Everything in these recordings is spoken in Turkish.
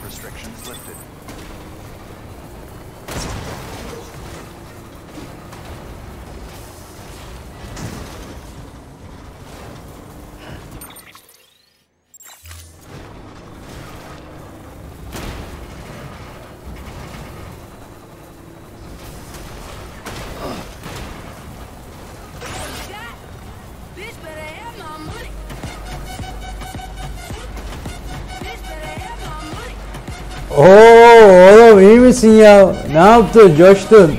restrictions lifted. Oo oğlum iyi misin ya? Ne yaptın? Coştun.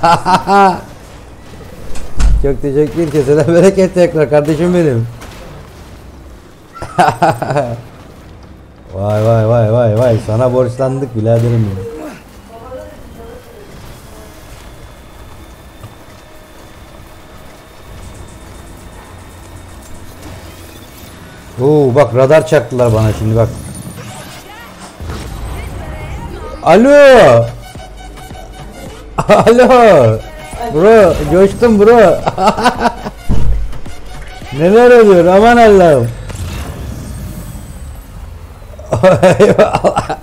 Çok teşekkür, kesene bereket tekrar kardeşim benim. Vay vay vay vay vay, sana borçlandık biraderim benim. Oo bak, radar çaktılar bana şimdi bak. Alo. Alo. Bro, coştum bro. Neler oluyor aman Allah'ım. Eyvallah.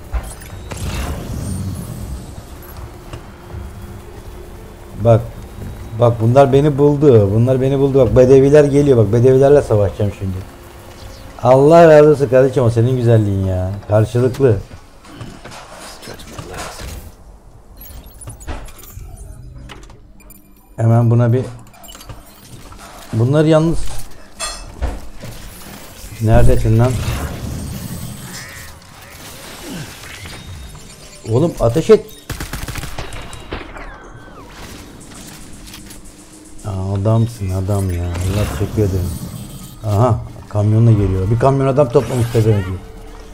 Bak. Bak bunlar beni buldu. Bunlar beni buldu. Bak bedeviler geliyor. Bak bedevilerle savaşacağım şimdi. Allah razı olsun kardeşim, o senin güzelliğin ya. Karşılıklı. Hemen buna bir... Bunlar yalnız... Neredesin lan? Oğlum ateş et. Adamsın adam ya. Allah teşekkür ederim. Aha kamyonla geliyor. Bir kamyon adam toplamış pezevenk diyor.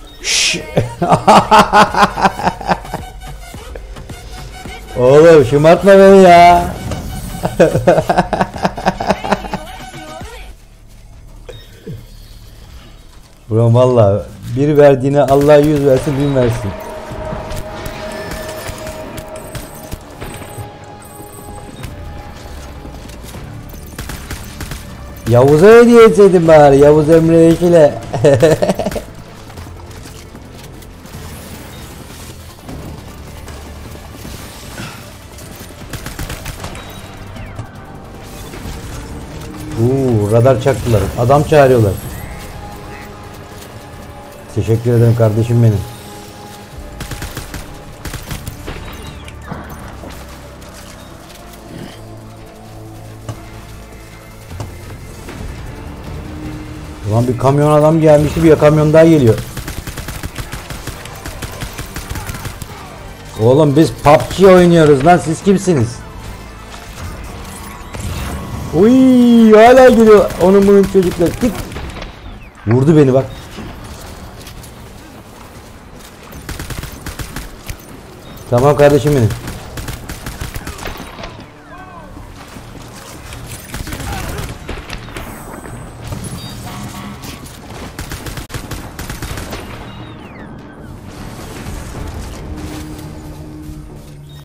Oğlum şımartma beni ya. Bro valla bir verdiğine Allah 100 versin, 1000 versin. Yavuz'a hediye etseydim bari, Yavuz Emre ile. Radar çaktılar. Adam çağırıyorlar. Teşekkür ederim kardeşim benim. Ulan bir kamyon adam gelmişti, bir kamyon daha geliyor. Oğlum biz PUBG oynuyoruz lan, siz kimsiniz? Uy hala geliyor onun bunun çocuklar. Git. Vurdu beni bak. Tamam kardeşim benim.